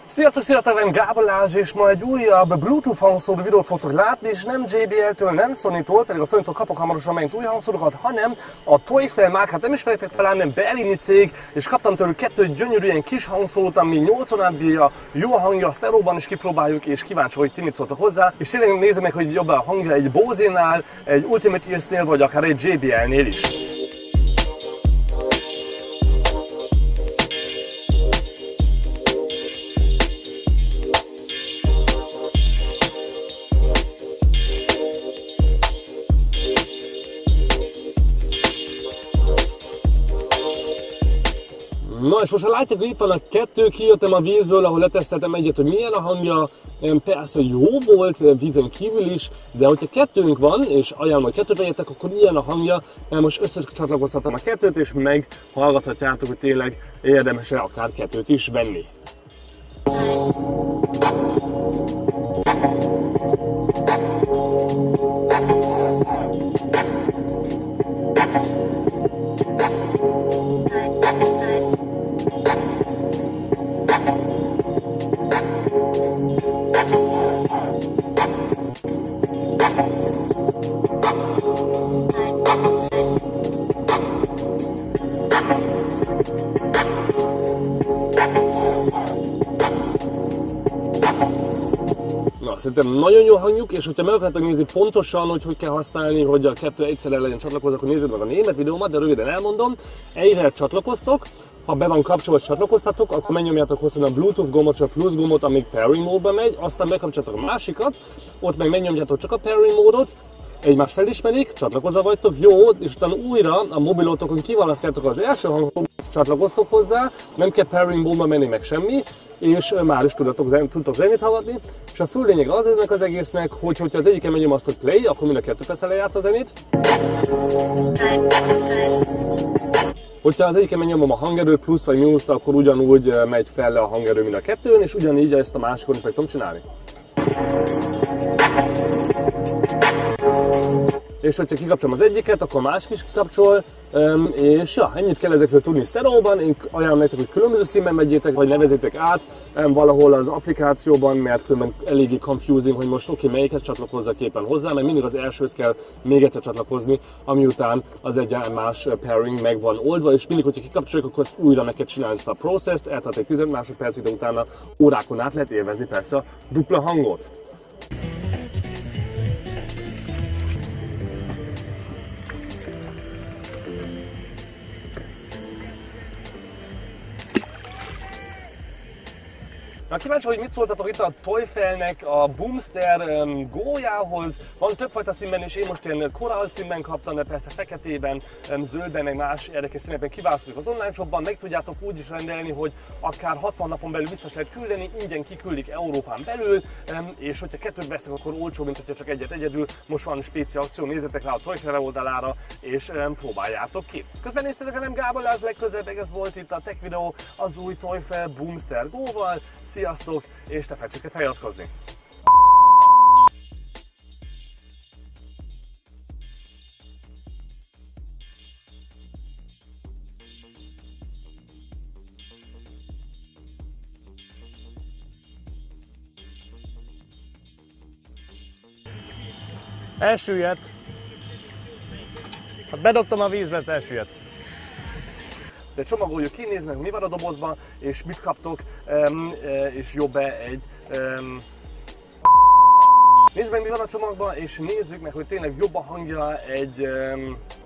Sziasztok, én Gábor Lázs, és ma egy újabb Bluetooth hangszóró videót fogtok látni, és nem JBL-től, nem Sony-tól, pedig a Sony-tól kapok hamarosan megint új hangszórókat, hanem a Toyfel márkát nem ismeritek talán, nem berlini cég, és kaptam tőlük kettő gyönyörű ilyen kis hangszórót, ami 80 át bírja, jó a hangja, a sztereóban is kipróbáljuk, és kíváncsi, hogy ti mit szóltok hozzá, és tényleg nézzük meg, hogy jobb a hangja egy Bose-nál, egy Ultimate Ears-nél, vagy akár egy JBL-nél is. Na és most ha látjátok, hogy itt van a kettő, kijöttem a vízből, ahol leteszteltem egyet, hogy milyen a hangja. Persze jó volt vízen kívül is, de hogyha kettőnk van, és ajánlom, hogy kettőt vegyetek, akkor ilyen a hangja, mert most összecsatlakozhatom a kettőt, és meghallgathatjátok, hogy tényleg érdemes-e akár kettőt is venni. Szerintem nagyon jó hangjuk, és hogyha meg akartok nézni pontosan, hogy kell használni, hogy a kettő egyszerre legyen csatlakozva, akkor nézzétek meg a német videómat, de röviden elmondom. Egyre csatlakoztok, ha be van kapcsolva, csatlakoztatok, akkor megnyomjátok hosszan a Bluetooth gombot, csak a plusz gombot, amíg pairing módba megy, aztán bekapcsoljátok a másikat, ott meg megnyomjátok csak a pairing módot, egymást felismerik, csatlakozva vagytok, jó, és utána újra a mobilotokon kiválasztjátok az első hangot, csatlakoztok hozzá, nem kell pairing módba menni meg semmi, és már is tudtok zenét hallgatni. És a fő lényeg az ennek az egésznek, hogy hogyha az egyiken megnyom azt, hogy play, akkor mind a kettő persze lejátsz a zenét. Hogyha az egyiken megnyomom a hangerőt plusz vagy mínuszt, akkor ugyanúgy megy fel le a hangerő mind a kettőn, és ugyanígy ezt a másikon is meg tudom csinálni. És hogyha kikapcsolom az egyiket, akkor a másik is kikapcsol, és ja, ennyit kell ezekről tudni sztereóban. Én ajánlom nektek, hogy különböző színben megyétek, vagy nevezzétek át valahol az applikációban, mert különben eléggé confusing, hogy most oké, melyiket csatlakozzak éppen hozzá, mert mindig az elsőhöz kell még egyszer csatlakozni, ami után az egy más pairing meg van oldva, és mindig, hogyha kikapcsoljuk, akkor ezt újra meg kell csinálni ezt a processzt, eltart egy 15 másodpercig, de utána órákon át lehet élvezni persze a dupla hangot. Na, kíváncsi, hogy mit szóltatok itt a Toyfelnek a Boomster Go-jához. Van többfajta színben, és én most ilyen korall színben kaptam, de persze feketében, zöldben, meg más érdekes színekben kiválasztjuk az online shopban. Meg tudjátok úgy is rendelni, hogy akár 60 napon belül vissza lehet küldeni, ingyen kiküldik Európán belül, és hogyha kettőt veszek, akkor olcsó, mint hogyha csak egyet egyedül. Most van speciál akció, nézzetek rá a Toyfel oldalára, és próbáljátok ki. Közben néztétek a nem Gábor Lázs, legközelebb ez volt itt a tech videó az új Toyfel Boomster Go-val. Sziasztok, és ne felejtsétek el feliratkozni! Elsüllyedt. Hát bedobtam a vízbe, ez elsüllyedt. De csomagoljuk ki, nézd meg, mi van a dobozban, és mit kaptok, és jobb-e egy... Nézd meg, mi van a csomagban, és nézzük meg, hogy tényleg jobb a hangja egy